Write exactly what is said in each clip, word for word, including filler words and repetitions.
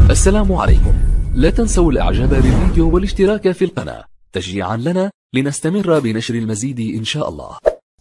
السلام عليكم. لا تنسوا الاعجاب بالفيديو والاشتراك في القناة تشجيعا لنا لنستمر بنشر المزيد ان شاء الله.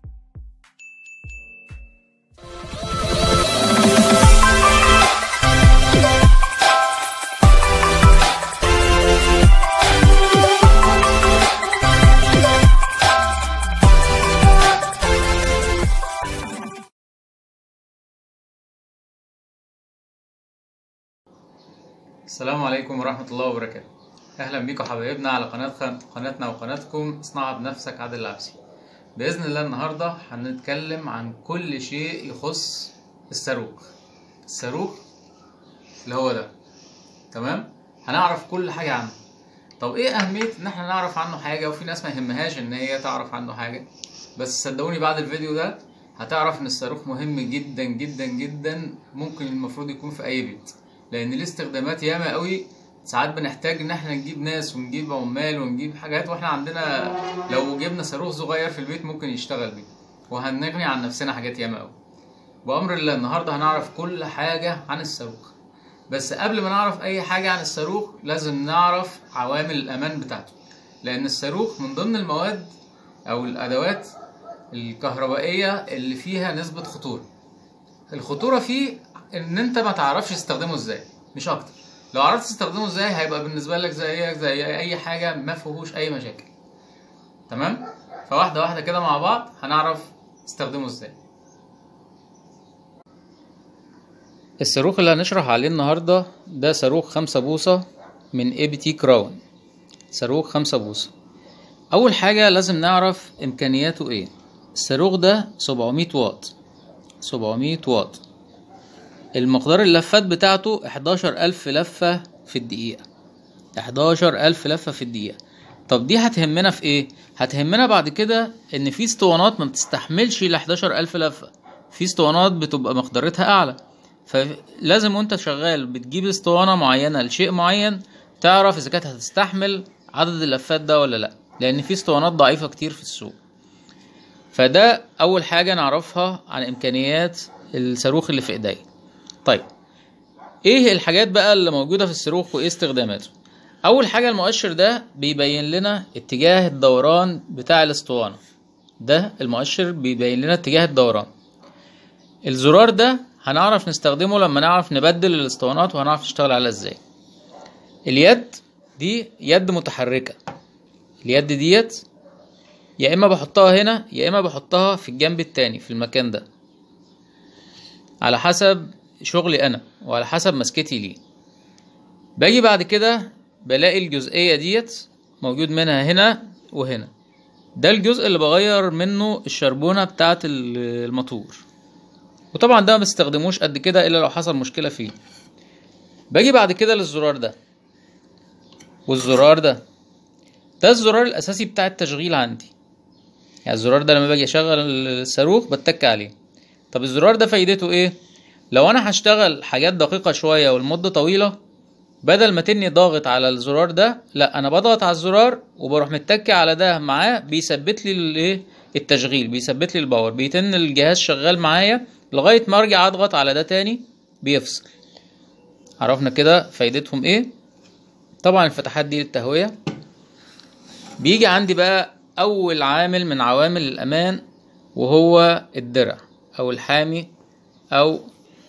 السلام عليكم ورحمة الله وبركاته. أهلا بيكم حبايبنا على قناة قناتنا وقناتكم اصنعها بنفسك عادل العبسي. بإذن الله النهاردة هنتكلم عن كل شيء يخص الصاروخ. الصاروخ اللي هو ده، تمام؟ هنعرف كل حاجة عنه. طب إيه أهمية إن احنا نعرف عنه حاجة؟ وفي ناس ما يهمهاش إن هي تعرف عنه حاجة، بس صدقوني بعد الفيديو ده هتعرف إن الصاروخ مهم جدا جدا جدا، ممكن المفروض يكون في أي بيت، لان ليه استخدامات ياما قوي. ساعات بنحتاج ان احنا نجيب ناس ونجيب عمال ونجيب حاجات، واحنا عندنا لو جبنا صاروخ صغير في البيت ممكن يشتغل بيه، وهنغني عن نفسنا حاجات ياما قوي. بامر الله النهارده هنعرف كل حاجه عن الصاروخ. بس قبل ما نعرف اي حاجه عن الصاروخ لازم نعرف عوامل الامان بتاعته، لان الصاروخ من ضمن المواد او الادوات الكهربائيه اللي فيها نسبه خطوره. الخطوره فيه ان انت ما تعرفش تستخدمه ازاي، مش اكتر. لو عرفت تستخدمه ازاي هيبقى بالنسبه لك زيك زي اي حاجه، ما فيهوش اي مشاكل. تمام؟ فواحده واحده كده مع بعض هنعرف نستخدمه ازاي. الصاروخ اللي هنشرح عليه النهارده ده صاروخ خمسة بوصه من اي بي تي كراون. صاروخ خمسة بوصه. اول حاجه لازم نعرف امكانياته ايه. الصاروخ ده سبعمية واط. سبعمية واط. المقدار اللفات بتاعته حداشر ألف لفة في الدقيقة. حداشر ألف لفة في الدقيقة. طب دي هتهمنا في ايه؟ هتهمنا بعد كده ان في اسطوانات ما بتستحملش ل حداشر ألف لفة. في اسطوانات بتبقى مقدارتها اعلى، فلازم وانت شغال بتجيب اسطوانة معينة لشيء معين تعرف اذا كانت هتستحمل عدد اللفات ده ولا لا، لان في اسطوانات ضعيفة كتير في السوق. فده اول حاجة نعرفها عن امكانيات الصاروخ اللي في ايديا. طيب ايه الحاجات بقى اللي موجودة في الصاروخ وايه استخداماته؟ اول حاجة المؤشر ده بيبين لنا اتجاه الدوران بتاع الاسطوانة. ده المؤشر بيبين لنا اتجاه الدوران. الزرار ده هنعرف نستخدمه لما نعرف نبدل الاسطوانات وهنعرف نشتغل عليها ازاي. اليد دي يد متحركة. اليد ديت يا اما بحطها هنا يا اما بحطها في الجنب التاني في المكان ده، على حسب شغلي انا وعلى حسب مسكتي ليه. باجي بعد كده بلاقي الجزئية ديت موجود منها هنا وهنا. ده الجزء اللي بغير منه الشربونة بتاعت الموتور، وطبعا ده ما بستخدموش قد كده الا لو حصل مشكلة فيه. باجي بعد كده للزرار ده والزرار ده. ده الزرار الاساسي بتاع التشغيل عندي. يعني الزرار ده لما باجي اشغل الصاروخ بتك عليه. طب الزرار ده فايدته ايه؟ لو انا هشتغل حاجات دقيقة شوية والمدة طويلة، بدل ما تني ضاغط على الزرار ده، لا انا بضغط على الزرار وبروح متكي على ده معاه، بيثبت لي الايه التشغيل، بيثبت لي الباور، بيتن الجهاز شغال معايا لغاية ما ارجع اضغط على ده تاني بيفصل. عرفنا كده فايدتهم ايه. طبعا الفتحات دي للتهوية. بيجي عندي بقى اول عامل من عوامل الامان، وهو الدرع او الحامي او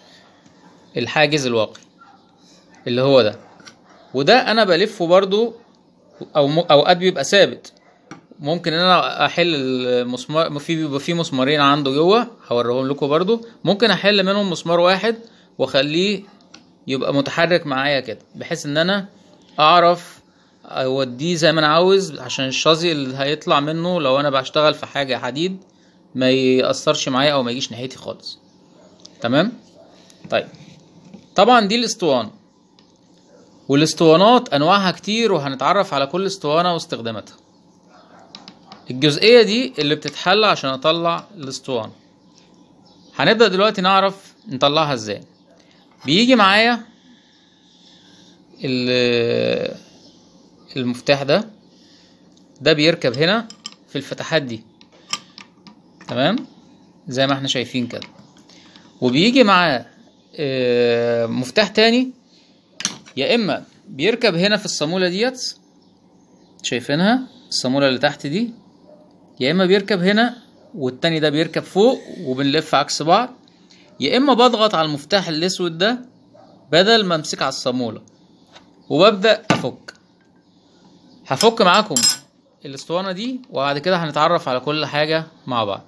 الحاجز الواقي اللي هو ده. وده انا بلفه برضو، او اوقات بيبقى ثابت. ممكن ان انا احل المسمار، في بيبقى فيه مسمارين عنده جوه هوريهم لكم برضو. ممكن احل منهم مسمار واحد واخليه يبقى متحرك معايا كده، بحيث ان انا اعرف اوديه زي ما انا عاوز، عشان الشظي اللي هيطلع منه لو انا بشتغل في حاجة حديد ما يأثرش معايا او ما يجيش ناحيتي خالص. تمام؟ طيب طبعا دي الاسطوانة، والاسطوانات انواعها كتير وهنتعرف على كل اسطوانة واستخداماتها. الجزئية دي اللي بتتحل عشان اطلع الاسطوانة. هنبدأ دلوقتي نعرف نطلعها ازاي. بيجي معايا المفتاح ده ده بيركب هنا في الفتحات دي، تمام؟ زي ما احنا شايفين كده. وبيجي معاه مفتاح تاني يا اما بيركب هنا في الصامولة ديت، شايفينها الصامولة اللي تحت دي، يا اما بيركب هنا والتاني ده بيركب فوق وبنلف عكس بعض، يا اما بضغط على المفتاح الاسود ده بدل ما امسك على الصامولة وببدأ افك. هفك معاكم الاسطوانة دي وبعد كده هنتعرف على كل حاجة مع بعض.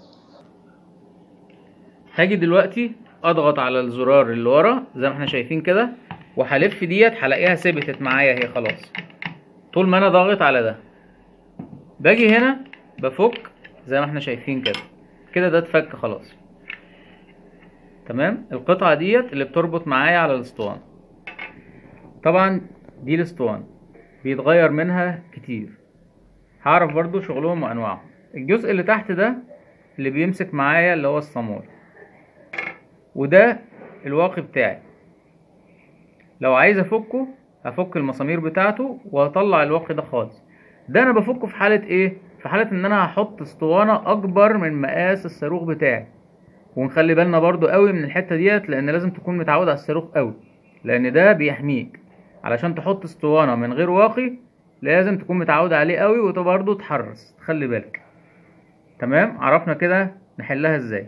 هاجي دلوقتي اضغط على الزرار اللي ورا زي ما احنا شايفين كده، وهلف ديت هلاقيها ثبتت معايا اهي خلاص. طول ما انا ضاغط على ده باجي هنا بفك زي ما احنا شايفين كده كده، ده اتفك خلاص. تمام. القطعة ديت اللي بتربط معايا على الاسطوانة. طبعا دي الاسطوانة بيتغير منها كتير، هعرف برضو شغلهم وانواعهم. الجزء اللي تحت ده اللي بيمسك معايا اللي هو الصامولة، وده الواقي بتاعي. لو عايز افكه هفك المسامير بتاعته واطلع الواقي ده خالص. ده انا بفكه في حالة ايه؟ في حالة ان انا هحط اسطوانة اكبر من مقاس الصاروخ بتاعي. ونخلي بالنا برضو قوي من الحتة ديت، لان لازم تكون متعود على الصاروخ قوي، لان ده بيحميك. علشان تحط اسطوانة من غير واقي لازم تكون متعود عليه قوي، وده برضو تحرص تخلي بالك. تمام. عرفنا كده نحلها ازاي.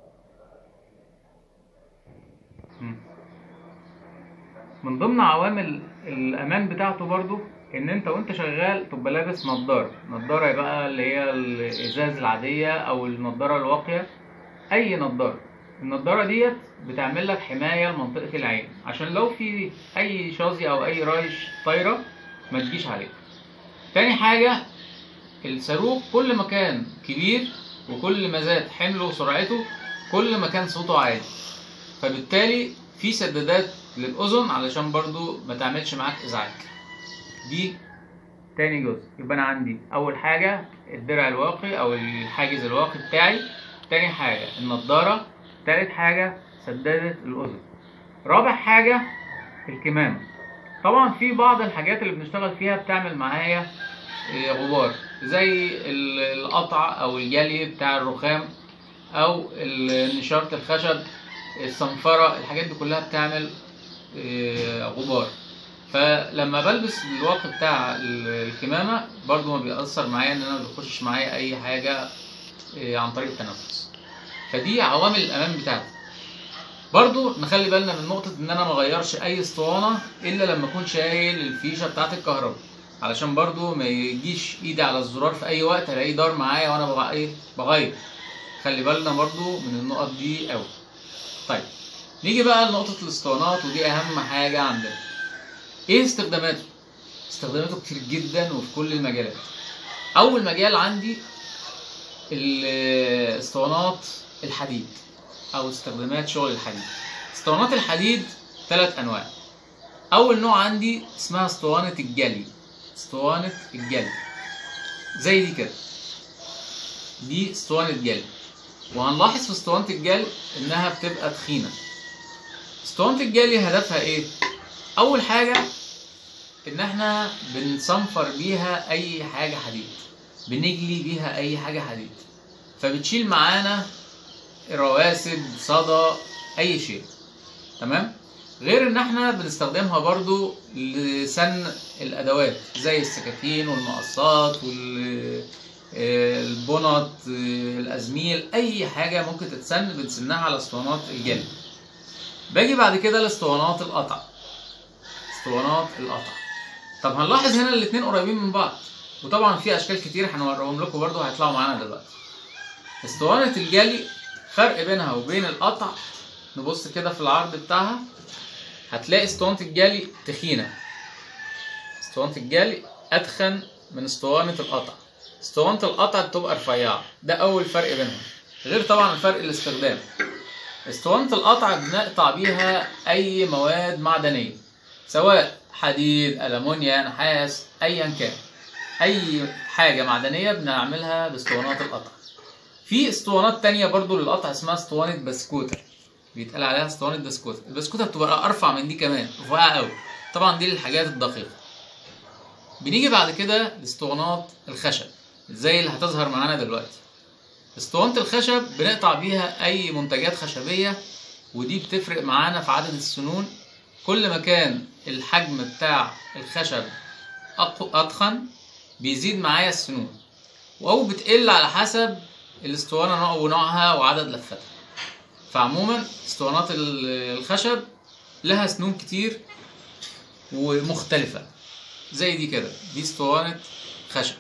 من ضمن عوامل الامان بتاعته برضو ان انت وانت شغال تبقى لابس نضاره. نضاره بقى اللي هي الازاز العاديه او النضاره الواقيه، اي نضاره. النضاره ديت بتعمل لك حمايه لمنطقه العين، عشان لو في اي شظيه او اي رايش طايره ما تجيش عليك. تاني حاجه، الصاروخ كل ما كان كبير وكل ما زاد حمله وسرعته كل ما كان صوته عالي، فبالتالي في سدادات للاذن علشان برضو ما تعملش معاك ازعاج. دي تاني جزء. يبقى انا عندي اول حاجه الدرع الواقي او الحاجز الواقي بتاعي، تاني حاجه النضاره، تالت حاجه سداده الاذن، رابع حاجه الكمامه. طبعا في بعض الحاجات اللي بنشتغل فيها بتعمل معايا غبار، زي القطع او الجلي بتاع الرخام او نشاره الخشب، الصنفره، الحاجات دي كلها بتعمل غبار. فلما بلبس الواقي بتاع الكمامه برضو ما بيأثر معايا ان انا ما بيخشش معايا اي حاجه عن طريق التنفس. فدي عوامل الامان بتاعتي. برضو نخلي بالنا من نقطه ان انا ما اغيرش اي اسطوانه الا لما اكون شايل الفيشه بتاعت الكهرباء، علشان برضو ما يجيش ايدي على الزرار في اي وقت الاقيه دار معايا وانا بغ... ايه بغير. خلي بالنا برضو من النقط دي قوي. طيب نيجي بقى لنقطه الاسطوانات، ودي اهم حاجه عندنا. ايه استخداماته؟ استخداماته كتير جدا وفي كل المجالات. اول مجال عندي الاسطوانات الحديد او استخدامات شغل الحديد. اسطوانات الحديد ثلاث انواع. اول نوع عندي اسمها اسطوانه الجلي. اسطوانه الجلي زي دي كده، دي اسطوانه جلي. وهنلاحظ في اسطوانه الجلي انها بتبقى تخينه. اسطوانه الجلي هدفها ايه؟ اول حاجه ان احنا بنصنفر بيها اي حاجه حديد، بنجلي بيها اي حاجه حديد، فبتشيل معانا رواسب، صدى، اي شيء. تمام. غير ان احنا بنستخدمها برضو لسن الادوات زي السكاكين والمقصات والبنط، الازميل، اي حاجه ممكن تتسن بنسنها على اسطوانات الجلي. باجي بعد كده لاسطوانات القطع. اسطوانات القطع طب هنلاحظ هنا الاتنين قريبين من بعض، وطبعا في اشكال كتير هنوريهم لكم برضو هيطلعوا معانا دلوقتي. اسطوانه الجلي فرق بينها وبين القطع، نبص كده في العرض بتاعها هتلاقي اسطوانه الجلي تخينه. اسطوانه الجلي اتخن من اسطوانه القطع. اسطوانه القطع بتبقى رفيعه، ده اول فرق بينهم. غير طبعا الفرق الاستخدام. اسطوانه القطع بنقطع بيها اي مواد معدنيه، سواء حديد، ألمونيا، نحاس، ايا كان، اي حاجه معدنيه بنعملها باسطوانات القطع. في اسطوانات تانية برضو للقطع اسمها اسطوانه بسكوتة، بيتقال عليها اسطوانه بسكوتة. البسكوتة بتبقى ارفع من دي كمان، رفيعه قوي. طبعا دي للحاجات الدقيقه. بنيجي بعد كده لاسطوانات الخشب زي اللي هتظهر معانا دلوقتي. اسطوانه الخشب بنقطع بيها اي منتجات خشبيه، ودي بتفرق معانا في عدد السنون. كل ما كان الحجم بتاع الخشب أضخم بيزيد معايا السنون، أو بتقل على حسب الاسطوانة ونوعها وعدد لفاتها. فعموما اسطوانات الخشب لها سنون كتير ومختلفة، زي دي كده، دي اسطوانة خشب.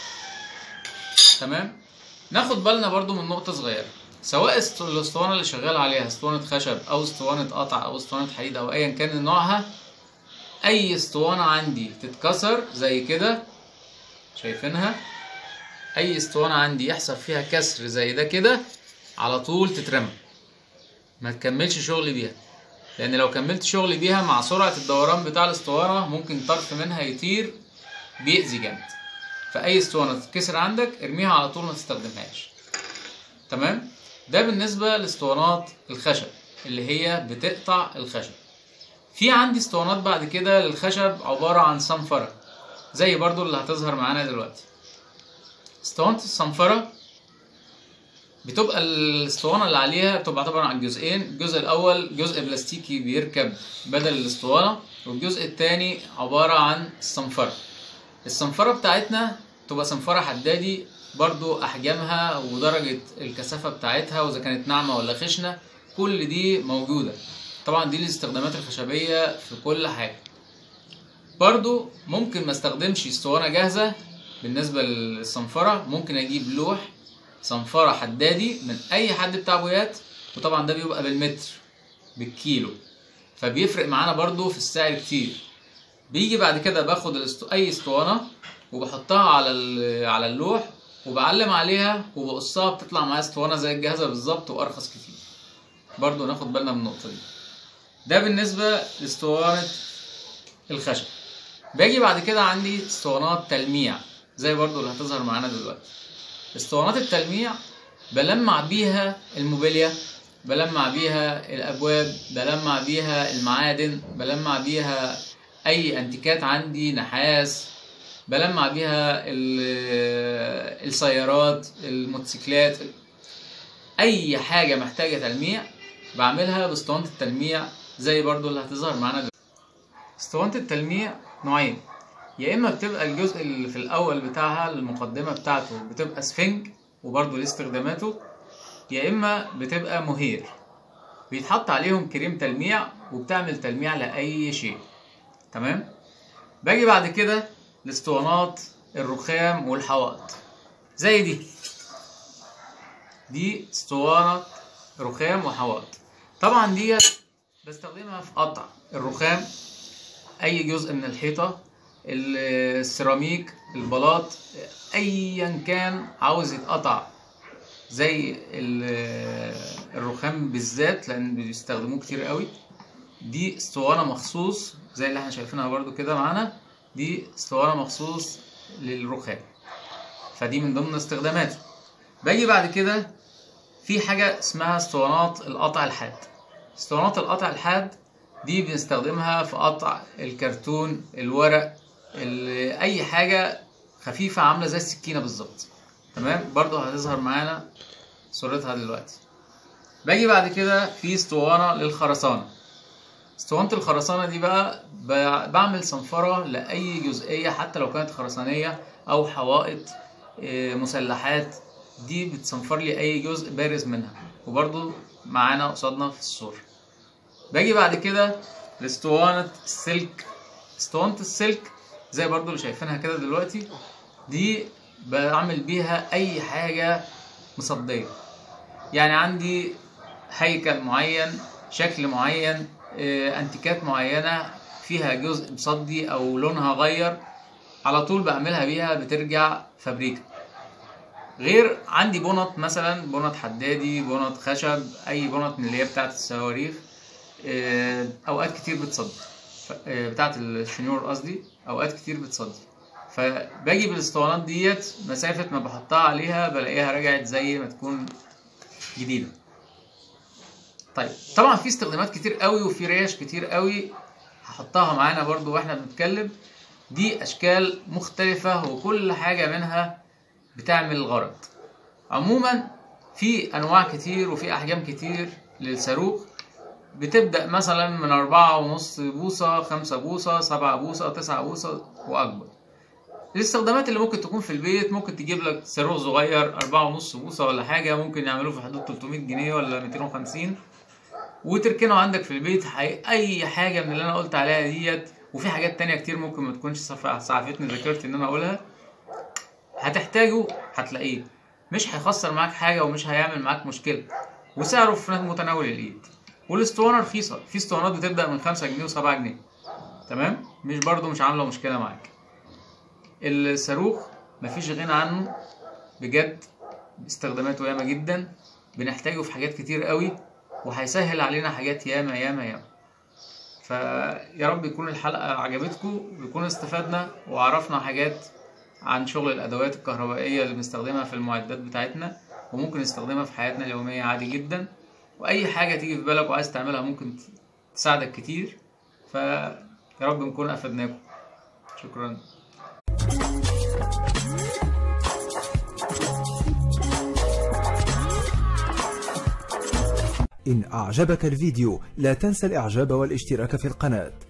تمام. ناخد بالنا برضو من نقطة صغيرة، سواء الاسطوانة اللي شغال عليها اسطوانة خشب أو اسطوانة قطع أو اسطوانة حديد أو أيا كان نوعها، أي اسطوانة عندي تتكسر زي كده، شايفينها؟ أي اسطوانة عندي يحصل فيها كسر زي ده كده، على طول تترمى، ما تكملش شغل بيها، لأن لو كملت شغل بيها مع سرعة الدوران بتاع الاسطوانة ممكن طرف منها يطير، بيأذي جامد. فأي اسطوانة تتكسر عندك ارميها على طول، ما تستخدمهاش. تمام؟ ده بالنسبة لاسطوانات الخشب اللي هي بتقطع الخشب. في عندي اسطوانات بعد كده للخشب عبارة عن صنفرة، زي برضو اللي هتظهر معانا دلوقتي. اسطوانة الصنفرة بتبقى الاسطوانة اللي عليها بتبقى طبعا عن جزئين، الجزء الأول جزء بلاستيكي بيركب بدل الاسطوانة، والجزء التاني عبارة عن الصنفرة. الصنفرة بتاعتنا تبقى صنفرة حدادي، برضو أحجامها ودرجة الكثافة بتاعتها وإذا كانت ناعمة ولا خشنة كل دي موجودة. طبعا دي الاستخدامات الخشبية في كل حاجة. برضو ممكن ما استخدمش اسطوانة جاهزة بالنسبة للصنفرة، ممكن أجيب لوح صنفرة حدادي من أي حد بتاع بويات، وطبعا ده بيبقى بالمتر بالكيلو، فبيفرق معانا برضو في السعر كتير. بيجي بعد كده باخد الستو... أي اسطوانة وبحطها على على اللوح وبعلم عليها وبقصها، بتطلع معايا اسطوانة زي الجاهزة بالظبط وأرخص كتير. برضو ناخد بالنا من النقطة دي. ده بالنسبة لاسطوانة الخشب. باجي بعد كده عندي اسطوانات تلميع، زي برضو اللي هتظهر معانا دلوقتي. اسطوانات التلميع بلمع بيها الموبيليا، بلمع بيها الابواب، بلمع بيها المعادن، بلمع بيها اي انتيكات عندي، نحاس، بلمع بيها السيارات، الموتوسيكلات، اي حاجة محتاجة تلميع بعملها باسطوانة التلميع، زي برضو اللي هتظهر معانا دلوقتي. اسطوانة التلميع نوعين، يا اما بتبقى الجزء اللي في الاول بتاعها المقدمه بتاعته بتبقى سفنج وبرده ليه استخداماته، يا اما بتبقى مهير بيتحط عليهم كريم تلميع وبتعمل تلميع لاي شيء. تمام. باجي بعد كده لاسطوانات الرخام والحوائط، زي دي دي اسطوانه رخام وحوائط. طبعا دي بستخدمها في قطع الرخام، اي جزء من الحيطه، السيراميك، البلاط، ايا كان عاوز يتقطع، زي الرخام بالذات لان بيستخدموه كتير قوي. دي اسطوانه مخصوص زي اللي احنا شايفينها برضو كده معانا، دي اسطوانه مخصوص للرخام، فدي من ضمن استخداماته. باجي بعد كده في حاجه اسمها اسطوانات القطع الحاد. اسطوانات القطع الحاد دي بنستخدمها في قطع الكرتون، الورق، اي حاجه خفيفه عامله زي السكينه بالظبط. تمام. برضو هتظهر معانا صورتها دلوقتي. باجي بعد كده في اسطوانه للخرسانه. اسطوانه الخرسانه دي بقى بعمل صنفره لاي جزئيه، حتى لو كانت خرسانيه او حوائط مسلحات، دي بتصنفر لي اي جزء بارز منها، وبرضو معانا قصادنا في الصوره. باجي بعد كده لاسطوانه السلك. اسطوانه السلك زي برضو اللي شايفينها كده دلوقتي، دي بعمل بيها اي حاجة مصدية، يعني عندي هيكل معين، شكل معين، انتيكات معينة فيها جزء مصدي او لونها غير، على طول بعملها بيها بترجع فابريكا. غير عندي بونط مثلا، بونط حدادي، بونط خشب، اي بونط من اللي هي بتاعت الصواريخ، اوقات كتير بتصدي، بتاعت الشنيور قصدي، اوقات كتير بتصدي. فباجي بالاسطوانات ديت مسافة ما بحطها عليها بلاقيها رجعت زي ما تكون جديدة. طيب طبعا في استخدامات كتير قوي وفي ريش كتير قوي هحطها معانا برضو واحنا بنتكلم. دي اشكال مختلفة وكل حاجة منها بتعمل غرض. عموما في انواع كتير وفي احجام كتير للصاروخ، بتبدأ مثلا من أربعة ونص بوصة، خمسة بوصة، سبعة بوصة، تسعة بوصة وأكبر. الاستخدامات اللي ممكن تكون في البيت، ممكن تجيب لك صاروخ صغير أربعة ونص بوصة ولا حاجة، ممكن يعملوه في حدود تلتمية جنيه ولا ميتين وخمسين، وتركنه عندك في البيت. أي حاجة من اللي أنا قلت عليها ديت، وفي حاجات تانية كتير ممكن ما تكونش سعفتني ذاكرتي إن أنا أقولها، هتحتاجه هتلاقيه، مش هيخسر معاك حاجة ومش هيعمل معاك مشكلة، وسعره في متناول الإيد. والاسطوانة رخيصة، في اسطوانات بتبدأ من خمسة جنيه وسبعة جنيه، تمام؟ مش برضو مش عاملة مشكلة معاك. الصاروخ مفيش غنى عنه بجد، استخداماته ياما جدا، بنحتاجه في حاجات كتير قوي، وهيسهل علينا حاجات ياما ياما ياما. فيا رب يكون الحلقة عجبتكم، ويكون استفدنا وعرفنا حاجات عن شغل الأدوات الكهربائية اللي بنستخدمها في المعدات بتاعتنا، وممكن نستخدمها في حياتنا اليومية عادي جدا. وأي حاجة تيجي في بالك وعايز تعملها ممكن تساعدك كتير. فيا رب نكون أفدناكم. شكرا. إن أعجبك الفيديو لا تنسى الإعجاب والاشتراك في القناة.